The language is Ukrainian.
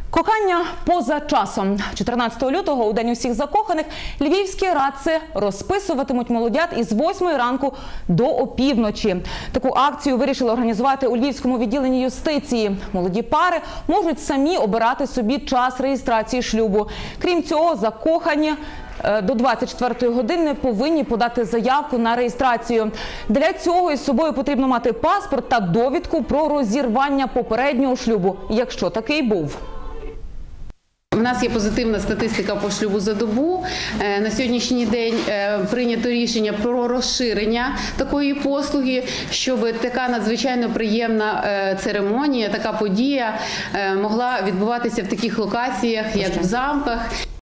Кохання поза часом. 14 лютого, у День усіх закоханих, львівські радці розписуватимуть молодят із 8 ранку до опівночі. Таку акцію вирішили організувати у Львівському відділенні юстиції. Молоді пари можуть самі обирати собі час реєстрації шлюбу. Крім цього, закохані до 24-ї години повинні подати заявку на реєстрацію. Для цього із собою потрібно мати паспорт та довідку про розірвання попереднього шлюбу, якщо такий був. У нас є позитивна статистика по шлюбу за добу. На сьогоднішній день прийнято рішення про розширення такої послуги, щоб така надзвичайно приємна церемонія, така подія могла відбуватися в таких локаціях, як в замках.